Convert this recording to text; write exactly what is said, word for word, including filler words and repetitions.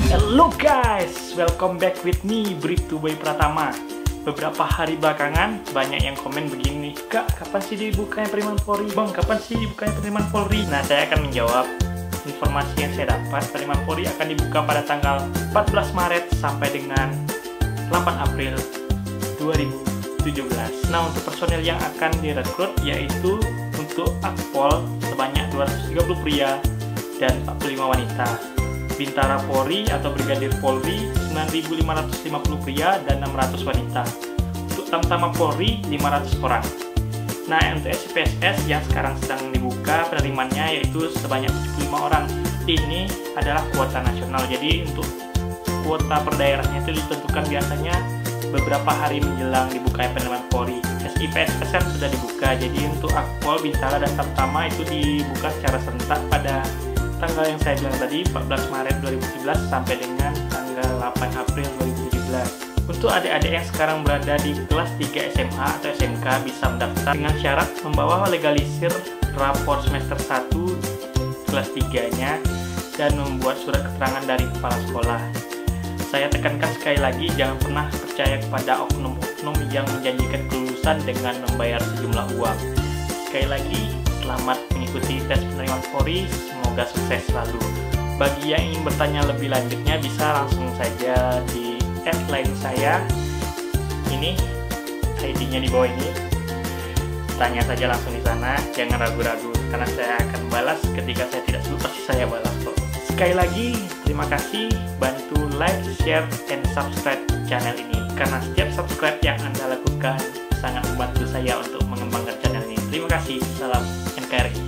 Hello guys, welcome back with me, Bribtu Boy Pratama. Beberapa hari belakangan banyak yang komen begini, Kak, kapan sih dibukanya penerimaan Polri? Bang, kapan sih dibukanya penerimaan Polri? Nah, saya akan menjawab. Informasi yang saya dapat, penerimaan Polri akan dibuka pada tanggal empat belas Maret sampai dengan delapan April dua ribu tujuh belas. Nah, untuk personil yang akan direkrut yaitu untuk Akpol sebanyak dua ratus tiga puluh pria dan empat puluh lima wanita. Bintara Polri atau Brigadir Polri sembilan ribu lima ratus lima puluh pria dan enam ratus wanita. Untuk Tamtama Polri lima ratus orang. Nah, untuk S P S S yang sekarang sedang dibuka penerimaannya yaitu sebanyak tujuh puluh lima orang. Ini adalah kuota nasional. Jadi untuk kuota per daerahnya itu ditentukan biasanya beberapa hari menjelang dibukanya penerimaan Polri. S I P S S kan sudah dibuka. Jadi untuk Akpol, Bintara dan Tamtama itu dibuka secara serentak pada tanggal yang saya bilang tadi, empat belas Maret dua ribu tujuh belas sampai dengan tanggal delapan April dua ribu tujuh belas. Untuk adik-adik yang sekarang berada di kelas tiga S M A atau S M K bisa mendaftar dengan syarat membawa legalisir rapor semester satu kelas tiga-nya dan membuat surat keterangan dari kepala sekolah. Saya tekankan sekali lagi, jangan pernah percaya kepada oknum-oknum yang menjanjikan kelulusan dengan membayar sejumlah uang. Sekali lagi, selamat mengikuti tes penerimaan Polri, semoga sukses selalu. Bagi yang ingin bertanya lebih lanjutnya bisa langsung saja di add line saya. Ini I D-nya di bawah ini. Tanya saja langsung di sana, jangan ragu-ragu karena saya akan balas ketika saya tidak sibuk, pasti saya balas kok. Sekali lagi, terima kasih, bantu like, share, and subscribe channel ini karena setiap subscribe yang Anda lakukan sangat membantu saya untuk mengembangkan channel ini. Terima kasih, salam N K R I.